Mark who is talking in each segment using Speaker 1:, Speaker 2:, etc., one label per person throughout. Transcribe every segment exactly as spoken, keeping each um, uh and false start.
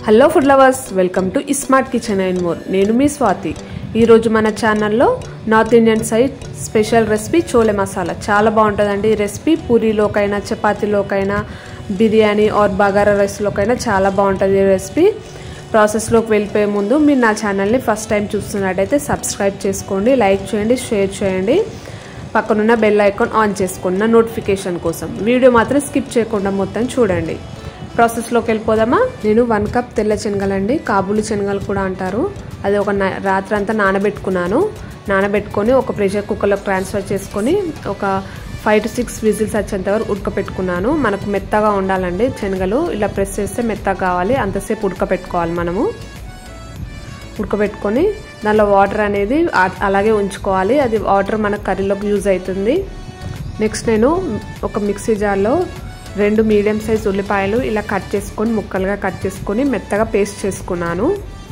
Speaker 1: Hello food lovers, welcome to smart kitchen and more. నేను మీ స్వాతి. ఈరోజు మన ఛానల్లో north Indian side special recipe chole masala. చాలా బాగుంటుందండి ఈ రెసిపీ. పూరీలోకైనా, చపాతీలోకైనా, బిర్యానీ ఆర్ బగారా రైస్లోకైనా చాలా బాగుంటుంది ఈ రెసిపీ. ప్రాసెస్లోకి వెళ్ళిపోయే ముందు మీరు నా ఛానల్ని ఫస్ట్ టైం చూస్తున్నట్టయితే సబ్స్క్రైబ్ చేసుకోండి, లైక్ చేయండి, షేర్ చేయండి, పక్కనున్న బెల్ ఐకాన్ ఆన్ చేసుకోండి నా నోటిఫికేషన్ కోసం. వీడియో మాత్రం స్కిప్ చేయకుండా మొత్తం చూడండి. ప్రాసెస్లోకి వెళ్ళిపోదామా. నేను వన్ కప్ తెల్ల శనగలండి, కాబూలి శనగలు కూడా అంటారు. అది ఒక రాత్రి అంతా నానబెట్టుకున్నాను. నానబెట్టుకొని ఒక ప్రెషర్ కుక్కర్లోకి ట్రాన్స్ఫర్ చేసుకొని ఒక ఫైవ్ టు సిక్స్ విజిల్స్ వచ్చేంత వరకు ఉడకపెట్టుకున్నాను. మనకు మెత్తగా ఉండాలండి శనగలు. ఇలా ప్రెస్ చేస్తే మెత్తగా కావాలి, అంతసేపు ఉడకపెట్టుకోవాలి మనము. ఉడకబెట్టుకొని దానిలో వాటర్ అనేది అలాగే ఉంచుకోవాలి. అది వాటర్ మన కర్రీలోకి యూజ్ అవుతుంది. నెక్స్ట్ నేను ఒక మిక్సీ జార్లో రెండు మీడియం సైజ్ ఉల్లిపాయలు ఇలా కట్ చేసుకొని ముక్కలుగా కట్ చేసుకొని మెత్తగా పేస్ట్ చేసుకున్నాను.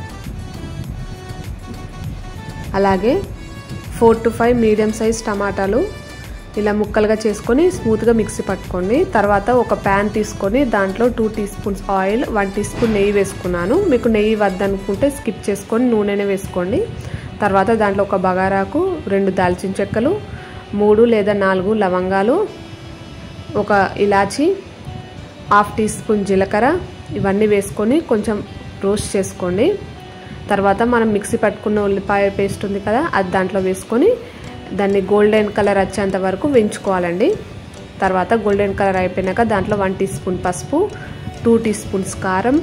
Speaker 1: అలాగే four to five medium size టమాటాలు ఇలా ముక్కలుగా చేసుకొని స్మూత్గా మిక్సీ పట్టుకోండి. తర్వాత ఒక ప్యాన్ తీసుకొని దాంట్లో two teaspoons oil, one teaspoon నెయ్యి వేసుకున్నాను. మీకు నెయ్యి వద్దనుకుంటే స్కిప్ చేసుకొని నూనెనే వేసుకోండి. తర్వాత దాంట్లో ఒక బగారాకు, రెండు దాల్చిన చెక్కలు, మూడు లేదా నాలుగు లవంగాలు, ఒక ఇలాచి, హాఫ్ టీ స్పూన్ జీలకర్ర ఇవన్నీ వేసుకొని కొంచెం రోస్ట్ చేసుకోండి. తర్వాత మనం మిక్సీ పట్టుకున్న ఉల్లిపాయ పేస్ట్ ఉంది కదా, అది దాంట్లో వేసుకొని దాన్ని గోల్డెన్ కలర్ వచ్చేంత వరకు వేయించుకోవాలండి. తర్వాత గోల్డెన్ కలర్ అయిపోయినాక దాంట్లో వన్ టీ స్పూన్ పసుపు, టూ టీ స్పూన్స్ కారం,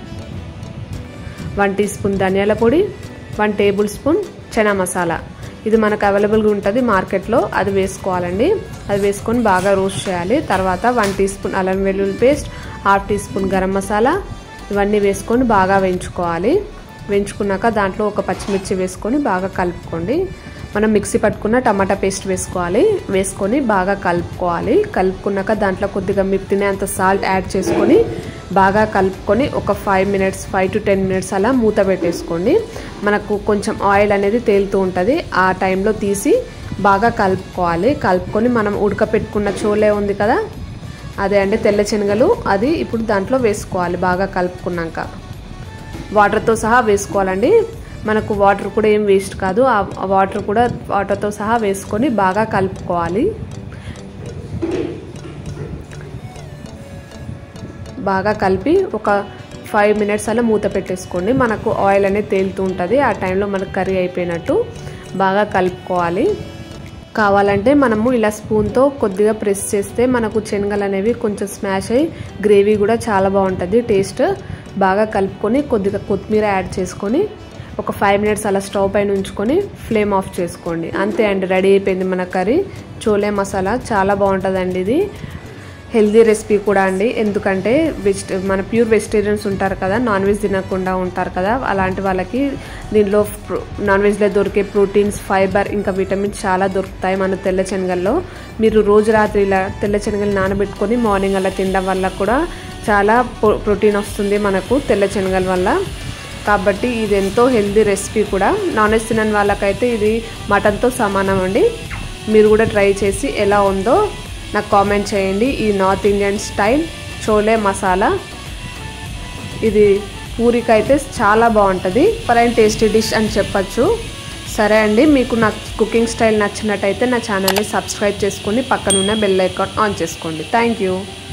Speaker 1: వన్ టీ స్పూన్ ధనియాల పొడి, one tablespoon chana masala. ఇది మనకు అవైలబుల్గా ఉంటుంది మార్కెట్లో, అది వేసుకోవాలండి. అది వేసుకొని బాగా రోస్ట్ చేయాలి. తర్వాత వన్ టీ స్పూన్ అల్లం వెల్లుల్లి paste, half teaspoon garam masala ఇవన్నీ వేసుకొని బాగా వేయించుకోవాలి. వేయించుకున్నాక దాంట్లో ఒక పచ్చిమిర్చి వేసుకొని బాగా కలుపుకోండి. మనం మిక్సీ పట్టుకున్న టమాటా పేస్ట్ వేసుకోవాలి. వేసుకొని బాగా కలుపుకోవాలి. కలుపుకున్నాక దాంట్లో కొద్దిగా మీరు తినేంత సాల్ట్ యాడ్ చేసుకొని బాగా కలుపుకొని ఒక five minutes five to ten minutes అలా మూత పెట్టేసుకోండి. మనకు కొంచెం ఆయిల్ అనేది తేలుతూ ఉంటుంది. ఆ టైంలో తీసి బాగా కలుపుకోవాలి. కలుపుకొని మనం ఉడకపెట్టుకున్న చోలే ఉంది కదా, అదే అంటే తెల్ల శనగలు, అది ఇప్పుడు దాంట్లో వేసుకోవాలి. బాగా కలుపుకున్నాక వాటర్తో సహా వేసుకోవాలండి. మనకు వాటర్ కూడా ఏం వేస్ట్ కాదు. ఆ వాటర్ కూడా వాటర్తో సహా వేసుకొని బాగా కలుపుకోవాలి. బాగా కలిపి ఒక ఫైవ్ మినిట్స్ అలా మూత పెట్టేసుకోండి. మనకు ఆయిల్ అనేది తేలుతూ ఉంటుంది. ఆ టైంలో మనకు కర్రీ అయిపోయినట్టు బాగా కలుపుకోవాలి. కావాలంటే మనము ఇలా స్పూన్తో కొద్దిగా ప్రెస్ చేస్తే మనకు శనగలు అనేవి కొంచెం స్మాష్ అయ్యి గ్రేవీ కూడా చాలా బాగుంటుంది టేస్ట్. బాగా కలుపుకొని కొద్దిగా కొత్తిమీర యాడ్ చేసుకొని ఒక ఫైవ్ మినిట్స్ అలా స్టవ్ పైన ఉంచుకొని ఫ్లేమ్ ఆఫ్ చేసుకోండి. అంతే అండి, రెడీ అయిపోయింది మన కర్రీ చోలే మసాలా. చాలా బాగుంటుందండి. ఇది హెల్దీ రెసిపీ కూడా అండి. ఎందుకంటే వెజిట మన ప్యూర్ వెజిటేరియన్స్ ఉంటారు కదా, నాన్ వెజ్ తినకుండా ఉంటారు కదా, అలాంటి వాళ్ళకి దీనిలో నాన్ వెజ్లో దొరికే ప్రోటీన్స్, ఫైబర్ ఇంకా విటమిన్స్ చాలా దొరుకుతాయి మన తెల్ల శనగల్లో. మీరు రోజు రాత్రి ఇలా తెల్ల శనగలు నానబెట్టుకొని మార్నింగ్ అలా తినడం వల్ల కూడా చాలా ప్రోటీన్ వస్తుంది మనకు తెల్ల శనగల వల్ల. కాబట్టి ఇది ఎంతో హెల్దీ రెసిపీ కూడా. నాన్ వెజ్ తినని వాళ్ళకైతే ఇది మటన్తో సమానం అండి. మీరు కూడా ట్రై చేసి ఎలా ఉందో నాకు కామెంట్ చేయండి. ఈ north Indian style chole masala ఇది పూరికైతే చాలా బాగుంటుంది. ఫైన్ టేస్టీ డిష్ అని చెప్పచ్చు. సరే అండి, మీకు నా కుకింగ్ స్టైల్ నచ్చినట్టయితే నా ఛానల్ని సబ్స్క్రైబ్ చేసుకొని పక్కనున్న బెల్ ఐకాన్ ఆన్ చేసుకోండి. Thank you.